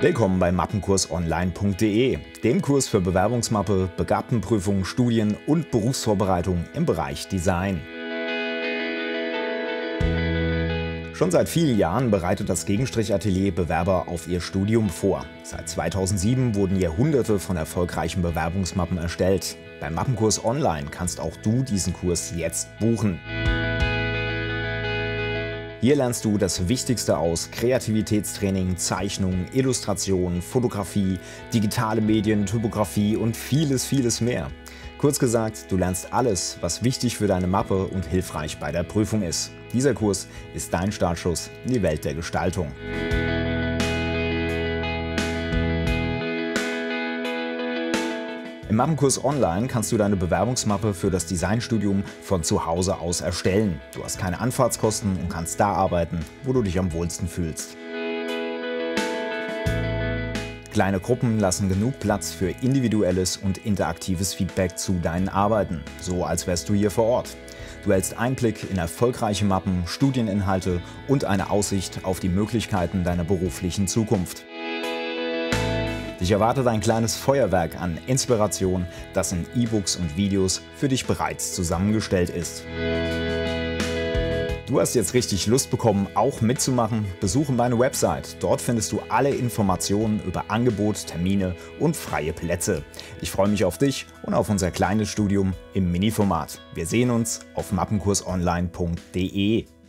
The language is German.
Willkommen bei mappenkursonline.de, dem Kurs für Bewerbungsmappe, Begabtenprüfung, Studien- und Berufsvorbereitung im Bereich Design. Schon seit vielen Jahren bereitet das Gegenstrich-Atelier Bewerber auf ihr Studium vor. Seit 2007 wurden hier Hunderte von erfolgreichen Bewerbungsmappen erstellt. Beim Mappenkurs Online kannst auch du diesen Kurs jetzt buchen. Hier lernst du das Wichtigste aus Kreativitätstraining, Zeichnung, Illustration, Fotografie, digitale Medien, Typografie und vieles mehr. Kurz gesagt, du lernst alles, was wichtig für deine Mappe und hilfreich bei der Prüfung ist. Dieser Kurs ist dein Startschuss in die Welt der Gestaltung. Im Mappenkurs Online kannst du deine Bewerbungsmappe für das Designstudium von zu Hause aus erstellen. Du hast keine Anfahrtskosten und kannst da arbeiten, wo du dich am wohlsten fühlst. Kleine Gruppen lassen genug Platz für individuelles und interaktives Feedback zu deinen Arbeiten, so als wärst du hier vor Ort. Du hältst Einblick in erfolgreiche Mappen, Studieninhalte und eine Aussicht auf die Möglichkeiten deiner beruflichen Zukunft. Dich erwartet ein kleines Feuerwerk an Inspiration, das in E-Books und Videos für dich bereits zusammengestellt ist. Du hast jetzt richtig Lust bekommen, auch mitzumachen? Besuche meine Website. Dort findest du alle Informationen über Angebot, Termine und freie Plätze. Ich freue mich auf dich und auf unser kleines Studium im Mini-Format. Wir sehen uns auf mappenkursonline.de.